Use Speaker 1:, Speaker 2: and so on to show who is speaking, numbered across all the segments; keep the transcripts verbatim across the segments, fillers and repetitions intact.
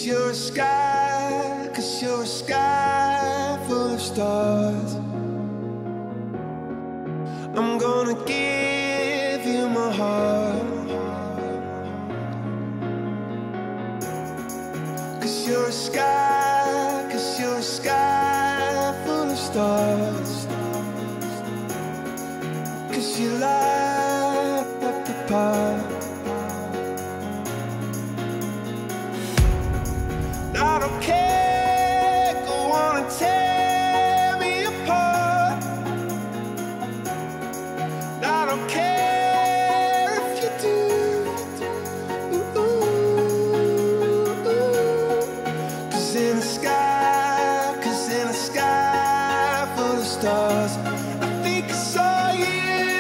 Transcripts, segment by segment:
Speaker 1: you're a sky, cause you're a sky full of stars. I'm gonna give you my heart, cause you're a sky, cause you're a sky full of stars. Cause you light up the path. I don't care, go on and tear me apart. I don't care if you do. Ooh, cause in the sky, cause in the sky full of stars, I think I saw you.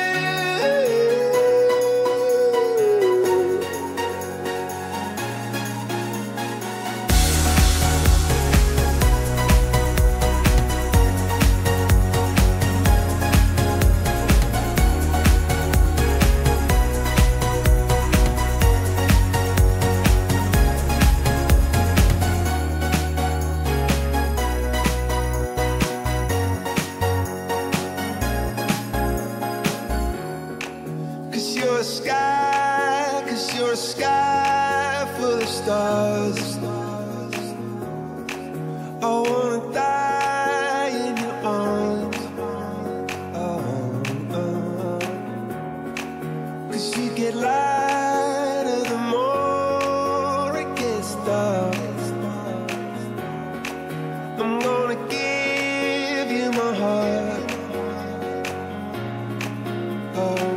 Speaker 1: Cause you're a sky, cause you're a sky full of stars. I wanna die in your arms. Oh, oh. Cause you get lighter the more it gets dark. I'm gonna give you my heart. Oh.